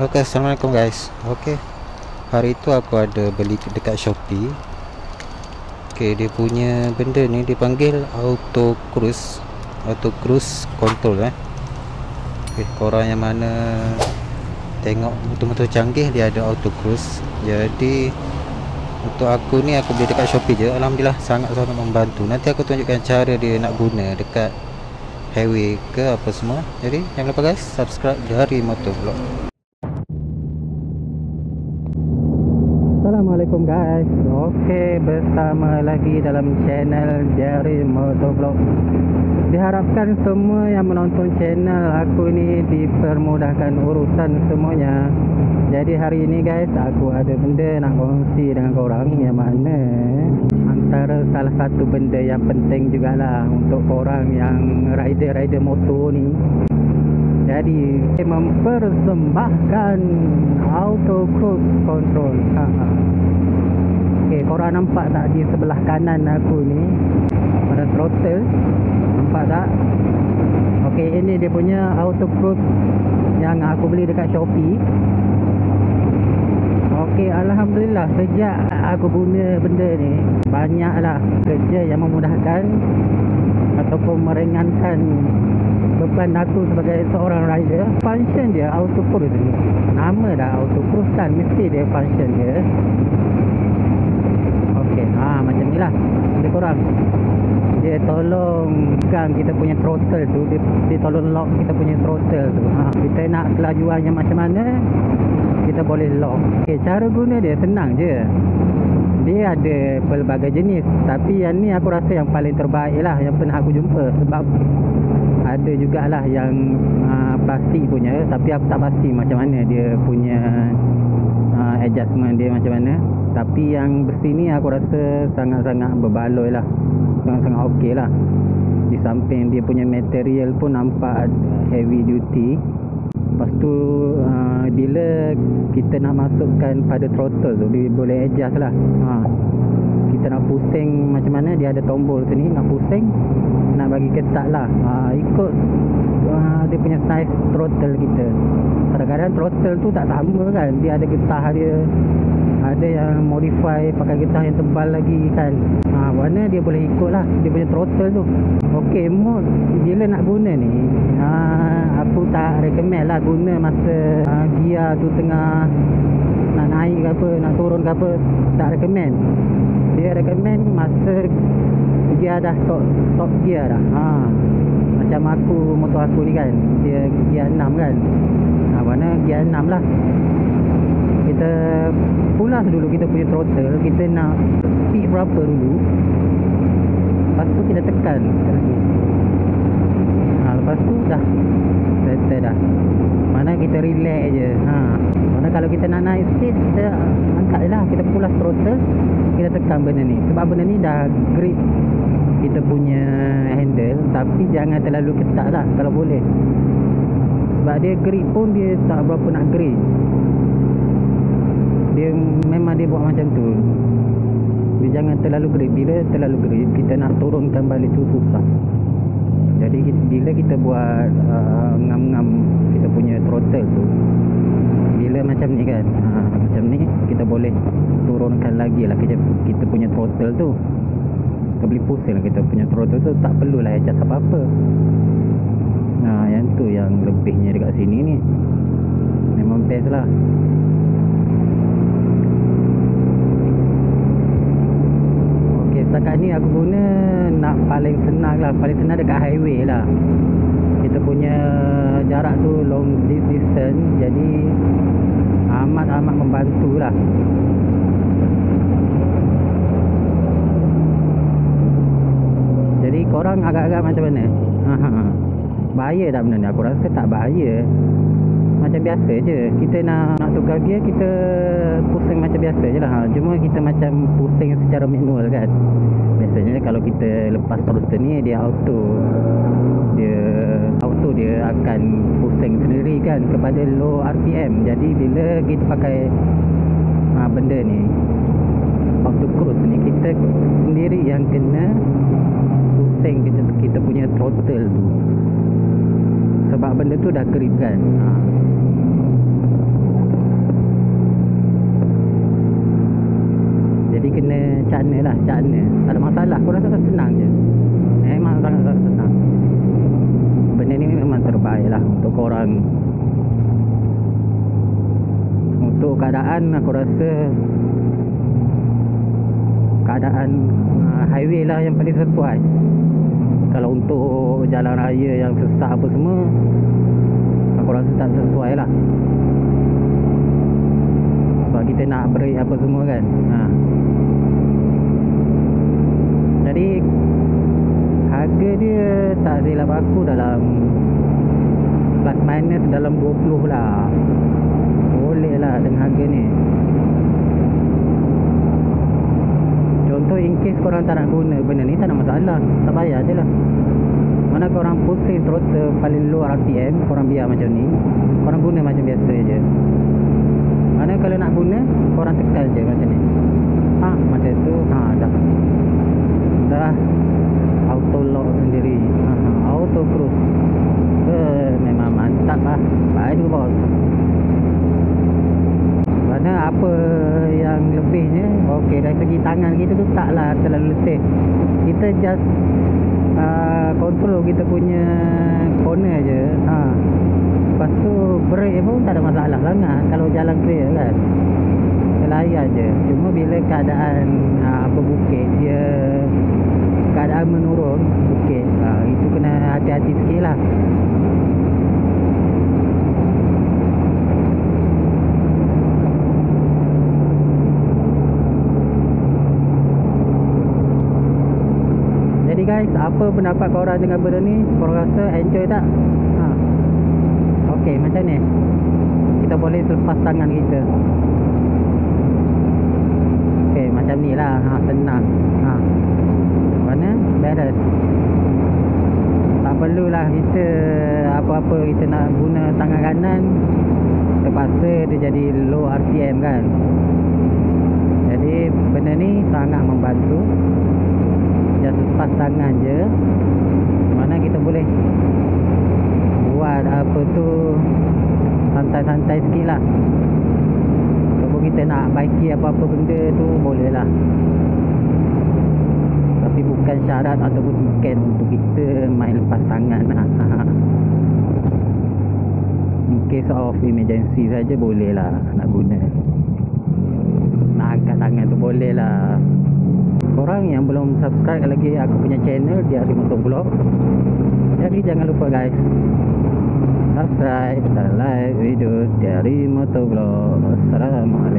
Oke, assalamualaikum guys. Oke, hari itu aku ada beli dekat Shopee. Oke, dia punya benda ni dipanggil auto cruise control. Oke, korang yang mana tengok betul-betul canggih, dia ada auto cruise. Jadi untuk aku ni, aku beli dekat Shopee je. Alhamdulillah sangat-sangat membantu. Nanti aku tunjukkan cara dia nak guna dekat highway ke apa semua. Jadi jangan lupa guys, subscribe Jari Motovlog. Assalamualaikum guys. Okey, bersama lagi dalam channel Jari Motovlog. Diharapkan semua yang menonton channel aku ni dipermudahkan urusan semuanya. Jadi hari ini guys, aku ada benda nak kongsi dengan korang, yang mana antara salah satu benda yang penting jugalah untuk korang yang rider motor ni. Jadi mempersembahkan auto cruise control. Okey, korang nampak tak di sebelah kanan aku ni ada throttle? Nampak tak? Okey, ini dia punya auto cruise yang aku beli dekat Shopee. Okey, alhamdulillah sejak aku guna benda ni, banyaklah kerja yang memudahkan ataupun meringankan beban aku sebagai seorang rider. Function dia auto cruise ni, nama dah auto cruise kan, mesti dia function dia. Okey, macam ni lah dia korang. Dia tolong gang kita punya throttle tu, dia tolong lock kita punya throttle tu. Kita nak kelajuan yang macam mana, kita boleh lock. Okey, cara guna dia senang je. Dia ada pelbagai jenis, tapi yang ni aku rasa yang paling terbaik lah, yang pernah aku jumpa. Sebab ada jugalah yang plastik punya, tapi aku tak pasti macam mana dia punya adjustment dia macam mana. Tapi yang besi ni aku rasa sangat-sangat berbaloi lah, sangat-sangat okey lah. Di samping dia punya material pun nampak heavy duty. Lepas tu bila kita nak masukkan pada throttle tu, dia boleh adjust lah. Kita nak pusing macam mana, dia ada tombol sini, nak pusing, nak bagi ketat lah. Ikut dia punya size throttle kita. Kadang-kadang throttle tu tak sama kan, dia ada getah dia. Ada yang modify pakai getah yang tebal lagi kan. Warna dia boleh ikut lah dia punya throttle tu. Okey, mode bila nak guna ni, aku tak recommend lah guna masa gear tu tengah nak naik ke apa, nak turun ke apa. Tak recommend. Dia recommend masa gear dah top gear dah. Macam motor aku ni kan, dia gear 6 kan. Warna gear 6 lah. Kita pulas dulu kita punya throttle, kita nak speed berapa dulu. Lepas tu kita tekan lagi. Lepas tu dah settle dah. Mana kita relax je. Mana kalau kita nak naik speed, kita angkat je lah, kita pulas throttle, kita tekan benda ni. Sebab benda ni dah grip kita punya handle, tapi jangan terlalu ketat lah kalau boleh. Sebab dia grip pun dia tak berapa nak grip. Dia memang dia buat macam tu. Dia jangan terlalu grip. Bila terlalu grip, kita nak turunkan balik tu susah. Jadi bila kita buat ngam-ngam kita punya throttle tu, bila macam ni kan, macam ni kita boleh turunkan lagi lah kita punya throttle tu. Kita boleh pusing lah kita punya throttle tu, tak perlulah adjust apa-apa. Yang tu yang lebihnya dekat sini ni, memang best lah. Setakat ni aku guna nak paling senang lah, paling senang dekat highway lah. Kita punya jarak tu long distance, jadi amat-amat membantu lah. Jadi korang agak-agak macam mana? Bahaya tak benda ni? Aku rasa tak bahaya. Macam biasa je. Kita nak tukar gear, kita pusing macam biasa je lah. Cuma kita macam pusing secara manual kan. Biasanya kalau kita lepas throttle ni, dia akan pusing sendiri kan kepada low RPM. Jadi bila kita pakai benda ni, auto cruise ni, kita sendiri yang kena pusing kita punya throttle tu. Sebab benda tu dah grip kan. Cakna lah, cakna. Tak ada masalah, aku rasa senang je. Memang sangat-sangat senang. Benda ni memang terbaik lah untuk korang. Untuk keadaan, aku rasa keadaan highway lah yang paling sesuai. Kalau untuk jalan raya yang sesak apa semua, aku rasa tak sesuai lah. Sebab kita nak break apa semua kan. Jadi harga dia tak silap aku dalam plus minus dalam 20 lah. Boleh lah dengan harga ni. Contoh in case korang tak nak guna benda ni, tak ada masalah, tak payah je lah. Mana korang pusing throttle paling low RPM, korang biar macam ni, korang guna macam biasa je. Mana kalau nak guna, korang tekan je macam ni. Macam tu, dah auto lock sendiri. Auto cruise. Memang mantap lah. Baik bos. Mana apa yang lebihnya, okey, dari segi tangan kita tu taklah terlalu letih. Kita just control kita punya corner je. Lepas tu brake pun tak ada masalah sangat kalau jalan clear kan. Layan je. Cuma bila keadaan berbukit, dia keadaan menurun bukit, itu kena hati-hati sikit lah. Jadi guys, apa pendapat korang dengan benda ni? Korang rasa enjoy tak? Okey, macam ni kita boleh lepas tangan kita. Okey, macam ni lah. Senang. Mana? Beres. Tak perlulah kita apa-apa kita nak guna tangan kanan, terpaksa dia jadi low RPM kan. Jadi benda ni sangat membantu. Just lepas tangan je, mana kita boleh buat apa tu santai-santai sikit lah. Kalau kita nak baiki apa-apa benda tu, boleh lah. Tapi bukan syarat ataupun tiket untuk kita main lepas tangan. In case of emergency saja boleh lah nak guna. Nak angkat tangan tu boleh lah. Korang yang belum subscribe lagi aku punya channel Diari Motovlog, jadi jangan lupa guys, subscribe dan like video Diari Motovlog. Assalamualaikum.